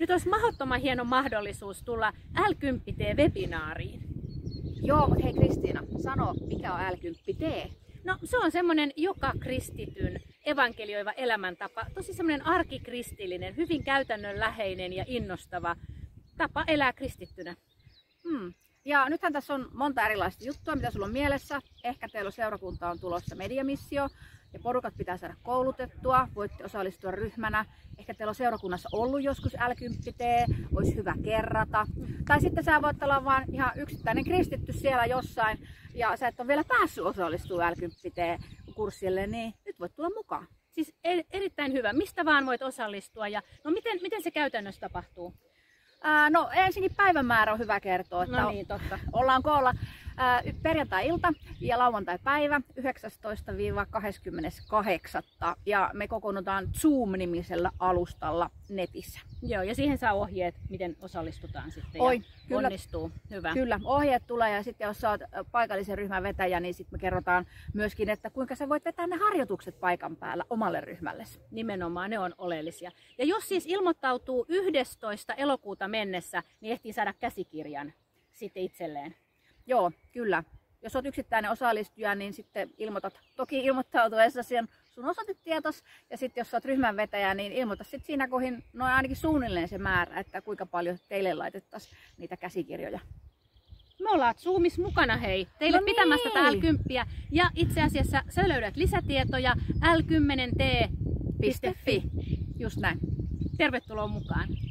Nyt olisi mahdottoman hieno mahdollisuus tulla L10T-webinaariin. Joo, mutta hei Kristiina, sano mikä on L10T? No se on semmoinen joka kristityn evankelioiva elämäntapa, tosi semmoinen arkikristillinen, hyvin käytännönläheinen ja innostava tapa elää kristittynä. Ja nythän tässä on monta erilaista juttua, mitä sulla on mielessä. Ehkä teillä seurakunta on tulossa mediamissio ja porukat pitää saada koulutettua, voitte osallistua ryhmänä. Ehkä teillä on seurakunnassa ollut joskus L10T, olisi hyvä kerrata. Tai sitten sä voit olla vaan ihan yksittäinen kristitty siellä jossain ja sä et ole vielä päässyt osallistumaan L10T-kurssille, niin nyt voit tulla mukaan. Siis erittäin hyvä. Mistä vaan voit osallistua ja no miten se käytännössä tapahtuu? No ensinnäkin päivämäärä on hyvä kertoa, että no niin, totta. Ollaan koolla perjantai-ilta ja lauantai-päivä 19-28. Ja me kokoonnutaan Zoom-nimisellä alustalla netissä. Joo, ja siihen saa ohjeet, miten osallistutaan sitten ja onnistuu. Hyvä. Kyllä, ohjeet tulee ja sitten jos sä oot paikallisen ryhmän vetäjä, niin sitten me kerrotaan myöskin, että kuinka sä voit vetää ne harjoitukset paikan päällä omalle ryhmällesi. Nimenomaan, ne on oleellisia. Ja jos siis ilmoittautuu 11. elokuuta mennessä, niin ehtii saada käsikirjan sitten itselleen. Joo, kyllä. Jos olet yksittäinen osallistuja, niin sitten ilmoitat toki ilmoittautuessa sun osoitetietos. Ja sitten jos olet ryhmänvetäjä, niin ilmoita sitten siinä kohin noin ainakin suunnilleen se määrä, että kuinka paljon teille laitettaisiin niitä käsikirjoja. Me ollaan Zoomissa mukana hei, teille no niin. Pitämästä tätä L10. Ja itse asiassa sä löydät lisätietoja l10t.fi. Just näin. Tervetuloa mukaan.